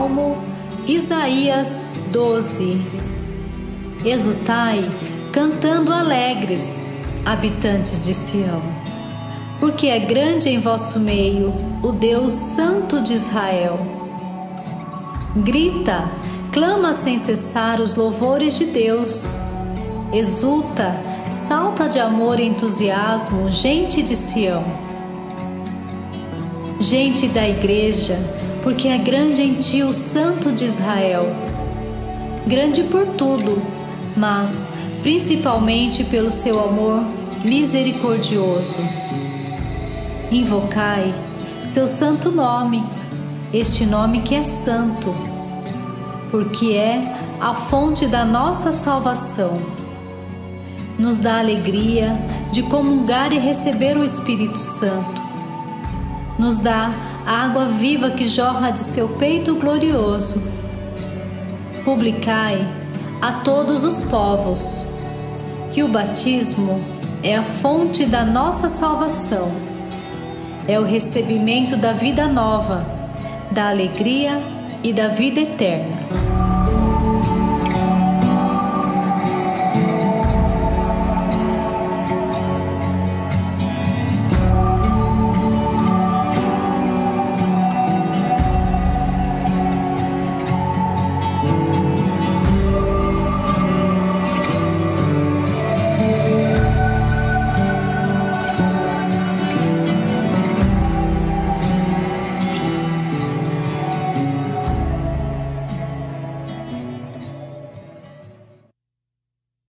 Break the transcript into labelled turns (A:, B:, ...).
A: Salmo Isaías 12. Exultai, cantando alegres, habitantes de Sião, porque é grande em vosso meio o Deus Santo de Israel. Grita, clama sem cessar os louvores de Deus. Exulta, salta de amor e entusiasmo, gente de Sião. Gente da igreja, porque é grande em ti o Santo de Israel. Grande por tudo, mas principalmente pelo seu amor misericordioso. Invocai seu santo nome, este nome que é santo, porque é a fonte da nossa salvação. Nos dá alegria de comungar e receber o Espírito Santo. Nos dá a água viva que jorra de seu peito glorioso. Publicai a todos os povos que o batismo é a fonte da nossa salvação, é o recebimento da vida nova, da alegria e da vida eterna.